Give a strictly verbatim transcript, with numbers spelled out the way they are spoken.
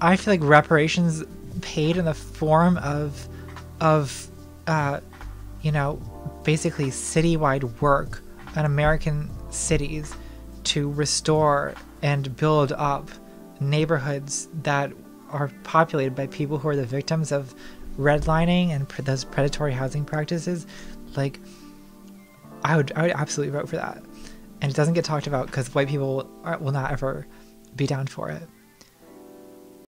I feel like reparations paid in the form of, of, uh, you know, basically citywide work in American cities to restore and build up neighborhoods that are populated by people who are the victims of redlining and pre- those predatory housing practices. Like, I would, I would absolutely vote for that. And it doesn't get talked about because white people are, will not ever be down for it.